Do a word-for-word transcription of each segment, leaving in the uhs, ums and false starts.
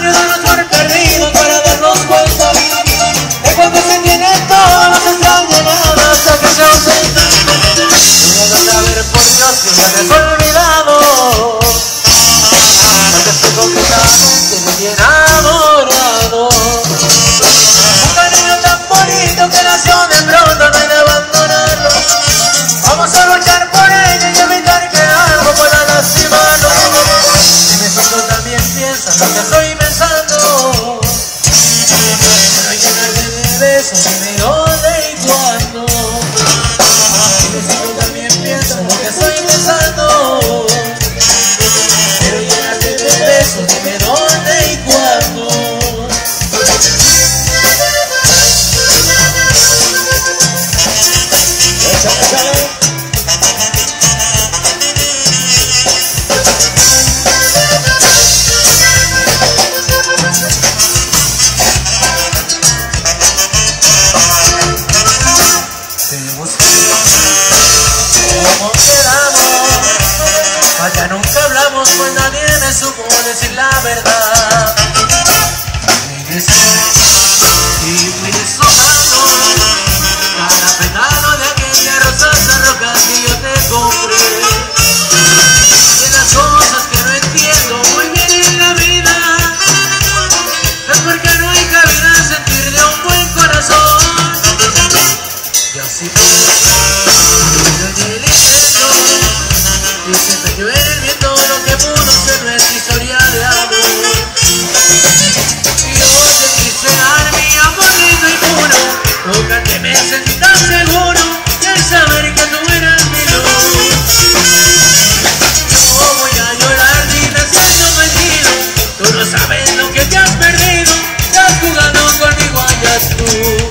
años damos por perdidos para darnos cuenta de cuando se tiene todo, no se extraña nada hasta que se ausenta. No debes saber por Dios que ya te has olvidado, porque estoy completamente muy enamorado. Un cariño tan bonito que nació de pronto, no hay de abandonarlo. Vamos a luchar por ella y evitar que algo pueda lastimarnos. Dime si tú también piensas lo que estoy pensando. Quiero llenarte de besos, dime dónde y cuándo. Dime si tú también piensas lo que estoy pensando. Quiero llenarte de besos, dime dónde y cuándo. Échale, échale. Ya nunca hablamos, pues nadie me supo decir la verdad. Me besé y fui deshojando cada pétalo de aquella rosa tan roja que yo te compré. Y las cosas que no entiendo muy bien en la vida es porque no hay cabida a sentir de un buen corazón. Y así fue, yo en el intento y siempre yo en el viento lo que pudo ser nuestra historia de amor. Y hoy te quise dar mi amor lindo y puro, nunca que me sentí tan seguro de saber que tú eras mi luz. No voy a llorar ni siendo mentido, tú no sabes lo que te has perdido, estás jugando conmigo allá tú.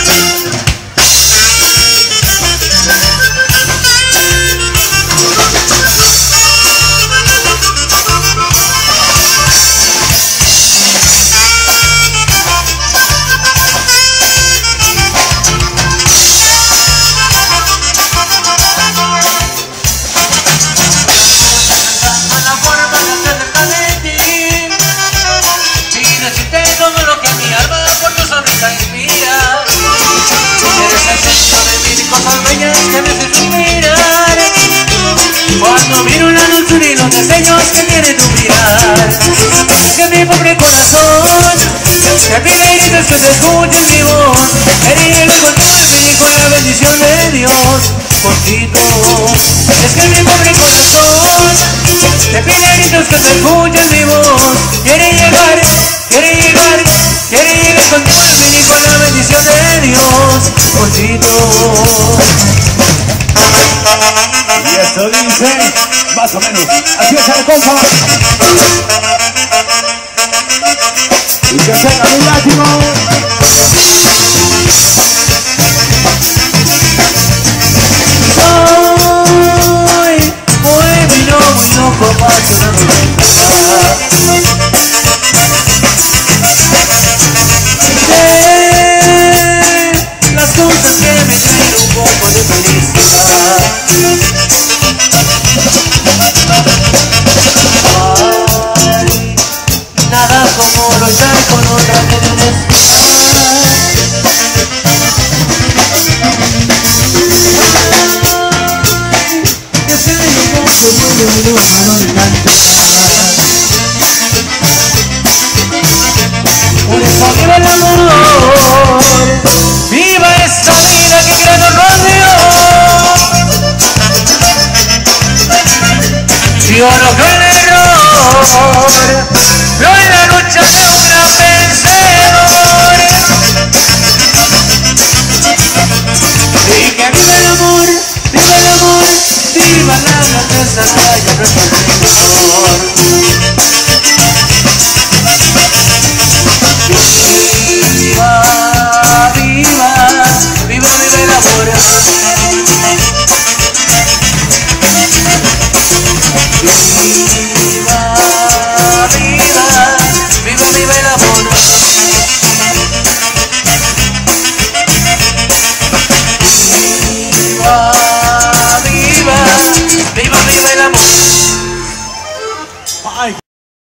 Que me hace suspirar cuando miro la dulzura y los deseos que tiene tu mirar. Es que mi pobre corazón te pide y gritos que se escuche mi voz. Quería encontrarme y con la bendición de Dios poquito. Es que mi pobre corazón te pide y gritos que se escuche mi voz. Quiere llegar, quiere llegar, quiere llegar contigo y con la bendición de Dios poquito. Y esto dice, más o menos, así es el compa. Y que tenga mi látigo. Soy muy vino, muy loco, apasionado de pasar. De las cosas que me traen un poco de felicidad. Ay, nada como luchar con otra que necesitar. Que se me llegó su mundo y no me por eso viva el amor, viva esta vida que creo nos rodeó. Yo no creo en el error,